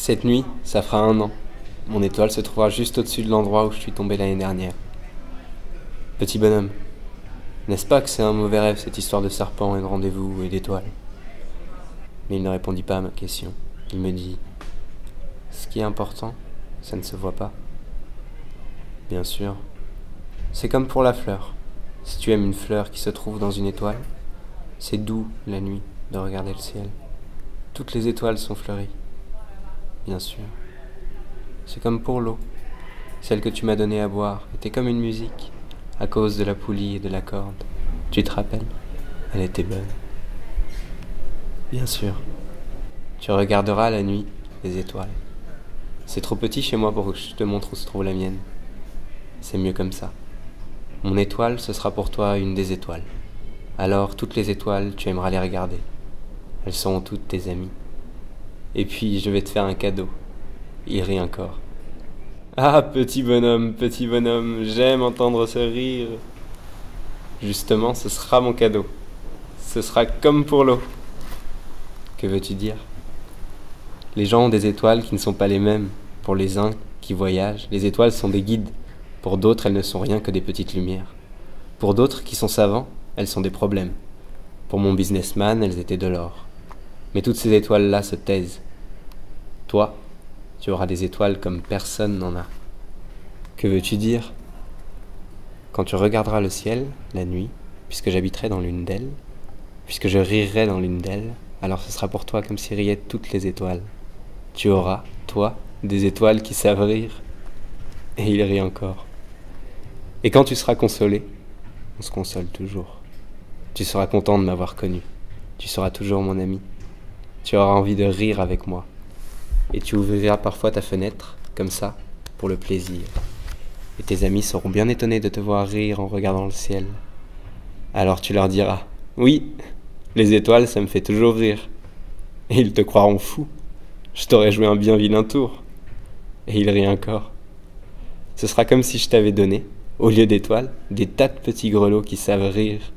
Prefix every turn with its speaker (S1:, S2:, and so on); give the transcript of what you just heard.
S1: Cette nuit, ça fera 1 an. Mon étoile se trouvera juste au-dessus de l'endroit où je suis tombé l'année dernière. Petit bonhomme, n'est-ce pas que c'est un mauvais rêve cette histoire de serpent et de rendez-vous et d'étoiles? Mais il ne répondit pas à ma question. Il me dit, ce qui est important, ça ne se voit pas. Bien sûr, c'est comme pour la fleur. Si tu aimes une fleur qui se trouve dans une étoile, c'est doux la nuit de regarder le ciel. Toutes les étoiles sont fleuries. Bien sûr. C'est comme pour l'eau. Celle que tu m'as donnée à boire était comme une musique, à cause de la poulie et de la corde. Tu te rappelles? Elle était bonne. Bien sûr. Tu regarderas la nuit les étoiles. C'est trop petit chez moi pour que je te montre où se trouve la mienne. C'est mieux comme ça. Mon étoile, ce sera pour toi une des étoiles. Alors toutes les étoiles, tu aimeras les regarder. Elles seront toutes tes amies. Et puis je vais te faire un cadeau. Il rit encore. Ah, petit bonhomme, j'aime entendre ce rire. Justement, ce sera mon cadeau. Ce sera comme pour l'eau. Que veux-tu dire? Les gens ont des étoiles qui ne sont pas les mêmes. Pour les uns qui voyagent, les étoiles sont des guides. Pour d'autres, elles ne sont rien que des petites lumières. Pour d'autres qui sont savants, elles sont des problèmes. Pour mon businessman, elles étaient de l'or. Mais toutes ces étoiles-là se taisent. Toi, tu auras des étoiles comme personne n'en a. Que veux-tu dire? Quand tu regarderas le ciel, la nuit, puisque j'habiterai dans l'une d'elles, puisque je rirai dans l'une d'elles, alors ce sera pour toi comme si riaient toutes les étoiles. Tu auras, toi, des étoiles qui savent rire. Et il rit encore. Et quand tu seras consolé, on se console toujours. Tu seras content de m'avoir connu. Tu seras toujours mon ami. Tu auras envie de rire avec moi. Et tu ouvriras parfois ta fenêtre, comme ça, pour le plaisir. Et tes amis seront bien étonnés de te voir rire en regardant le ciel. Alors tu leur diras, oui, les étoiles, ça me fait toujours rire. Et ils te croiront fou. Je t'aurais joué un bien vilain tour. Et il rit encore. Ce sera comme si je t'avais donné, au lieu d'étoiles, des tas de petits grelots qui savent rire